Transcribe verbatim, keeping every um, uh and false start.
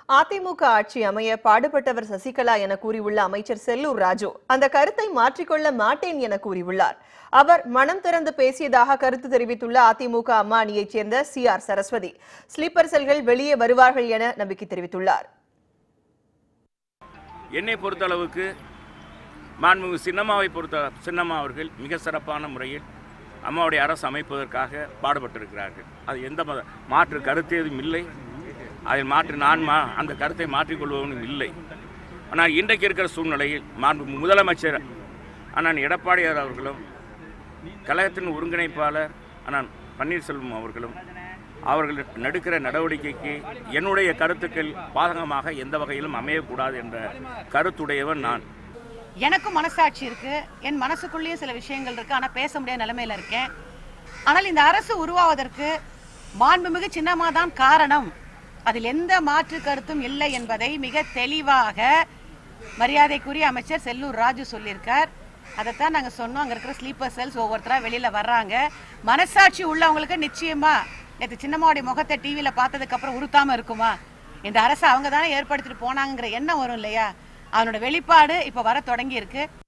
அதிமுக ஆட்சி அமைய பாடுபட்டவர் சசிகலா என கூறியுள்ள அமைச்சர் செல்லூர் ராஜு அந்த கருத்தை மாற்றிக்கொள்ள மாட்டேன் என கூறியுள்ளார். அவர் மனம் திறந்து பேசியதாக கருத்து தெரிவித்துள்ள அதிமுக அம்மா அணியைச் சேர்ந்த சி ஆர் சரஸ்வதி ஸ்லீப்பர் செல்கள் வெளியே வருவார்கள் என நம்பிக்கை தெரிவித்துள்ளார். என்னை பொறுத்தளவுக்கு மாண்புமிகு சின்னம்மாவை பொறுத்த சின்னம்மா அவர்கள் மிக சிறப்பான முறையில் அம்மாவுடைய அரசு அமைப்பதற்காக பாடுபட்டிருக்கிறார்கள். அது எந்த மாற்று கருத்து எதுவும் இல்லை. அதில் மாற்று நான் மா அந்த கருத்தை மாற்றிக்கொள்வதும் இல்லை. ஆனால் இன்றைக்கு இருக்கிற சூழ்நிலையில் மாண்பு முதலமைச்சர் அண்ணன் எடப்பாடியார் அவர்களும் கழகத்தின் ஒருங்கிணைப்பாளர் அண்ணன் பன்னீர்செல்வம் அவர்களும் அவர்கள் நடுக்கிற நடவடிக்கைக்கு என்னுடைய கருத்துக்கள் பாதகமாக எந்த வகையிலும் அமையக்கூடாது என்ற கருத்துடையவன் நான். எனக்கும் மனசாட்சி இருக்கு, என் மனசுக்குள்ளேயும் சில விஷயங்கள் இருக்கு, ஆனால் பேச முடியாத நிலைமையில இருக்கேன். ஆனால் இந்த அரசு உருவாவதற்கு மாண்புமிகு சின்னம்மா தான் காரணம், அதில் எந்த மாற்று கருத்தும் இல்லை என்பதை மிக தெளிவாக மரியாதைக்குரிய அமைச்சர் செல்லூர் ராஜு சொல்லியிருக்கார். அதைத்தான் நாங்கள் சொன்னோம். அங்கே இருக்கிற ஸ்லீப்பர் செல்ஸ் ஒவ்வொருத்தராக வெளியில் வர்றாங்க. மனசாட்சி உள்ளவங்களுக்கு நிச்சயமா நேற்று சின்னம்மாவுடைய முகத்தை டிவியில் பார்த்ததுக்கு அப்புறம் உறுத்தாமல் இருக்குமா? இந்த அரசு அவங்க தானே ஏற்படுத்திட்டு போனாங்கிற எண்ணம் வரும் இல்லையா? அவனோட வெளிப்பாடு இப்போ வர தொடங்கி இருக்கு.